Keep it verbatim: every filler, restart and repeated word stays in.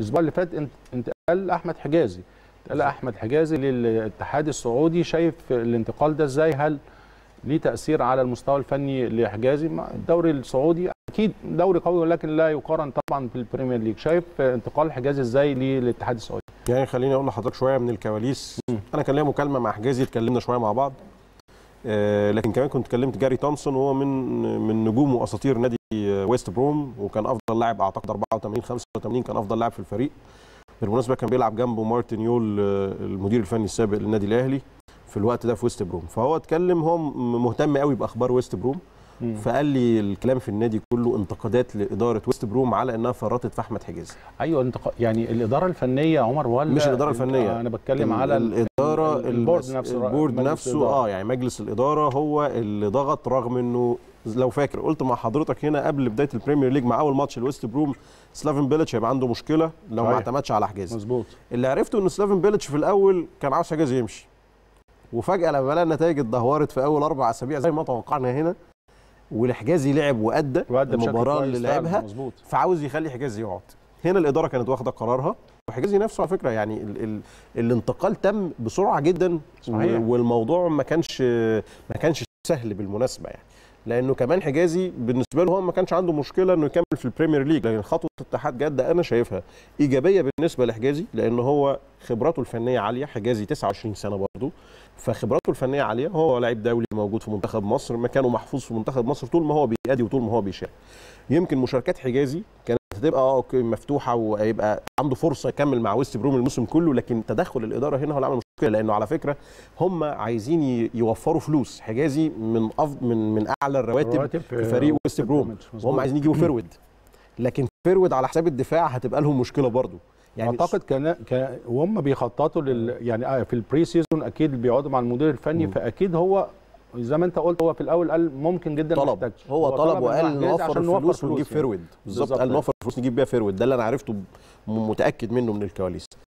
الاسبوع اللي فات انتقال احمد حجازي، انتقال احمد حجازي للاتحاد السعودي. شايف الانتقال ده ازاي؟ هل ليه تاثير على المستوى الفني لحجازي؟ الدوري السعودي اكيد دوري قوي ولكن لا يقارن طبعا بالبريمير ليج. شايف انتقال حجازي ازاي للاتحاد السعودي؟ يعني خليني اقول لحضرتك شويه من الكواليس. م. انا كان ليا مكالمه مع حجازي، اتكلمنا شويه مع بعض، آه لكن كمان كنت كلمت جاري تومسون، وهو من من نجوم واساطير نادي ويست بروم، وكان افضل لاعب اعتقد أربعة وثمانين خمسة وثمانين، كان افضل لاعب في الفريق. بالمناسبه كان بيلعب جنبه مارتن يول المدير الفني السابق للنادي الاهلي في الوقت ده في ويست بروم. فهو اتكلم، هو مهتم قوي باخبار ويست بروم. مم. فقال لي الكلام في النادي كله انتقادات لاداره ويست بروم على انها فرطت في احمد حجازي. ايوه انتق... يعني الاداره الفنيه عمر ولا مش الاداره الفنيه؟ انا بتكلم على الاداره، البورد نفسه. البورد نفسه اه يعني مجلس الاداره هو اللي ضغط، رغم انه لو فاكر قلت مع حضرتك هنا قبل بدايه البريمير ليج مع اول ماتش الويست بروم، سلافن بيليتش هيبقى عنده مشكله لو ما اعتمدش على حجازي. مظبوط. اللي عرفته ان سلافن بيليتش في الاول كان عاوز حجازي يمشي، وفجاه لما لقى النتائج اتدهورت في اول اربع اسابيع زي ما توقعنا هنا، والحجازي لعب وادى المباراه اللي لعبها، فعاوز يخلي حجازي يقعد. هنا الاداره كانت واخده قرارها، وحجازي نفسه على فكره يعني ال ال الانتقال تم بسرعه جدا. صحيح. والموضوع ما كانش ما كانش سهل بالمناسبه يعني، لانه كمان حجازي بالنسبه له هو ما كانش عنده مشكله انه يكمل في البريمير ليج، لكن خطوه اتحاد جده انا شايفها ايجابيه بالنسبه لحجازي، لان هو خبراته الفنيه عاليه. حجازي تسعة وعشرين سنه برضه، فخبراته الفنيه عاليه. هو لاعب دولي موجود في منتخب مصر، مكانه محفوظ في منتخب مصر طول ما هو بيأدي وطول ما هو بيشارك. يمكن مشاركات حجازي كانت هتبقى اه اوكي مفتوحه وهيبقى عنده فرصه يكمل مع ويست بروم الموسم كله، لكن تدخل الاداره هنا هو اللي عمل مشكله، لانه على فكره هم عايزين يوفروا فلوس. حجازي من أفضل من من اعلى الرواتب في فريق ويست بروم، وهم عايزين يجيبوا فيرود، لكن فيرود على حساب الدفاع هتبقى لهم مشكله برضو. يعني اعتقد كان ك... وهم بيخططوا لل يعني في البري سيزون اكيد بيقعدوا مع المدير الفني، م. فاكيد هو زي ما انت قلت هو في الاول قال ممكن جدا طلب محتاج. هو, هو طلب وقال نوفر الفلوس ونجيب فيرود. بالظبط، قال نوفر فلوس نجيب بيها فيرود. ده اللي انا عرفته متاكد منه من الكواليس.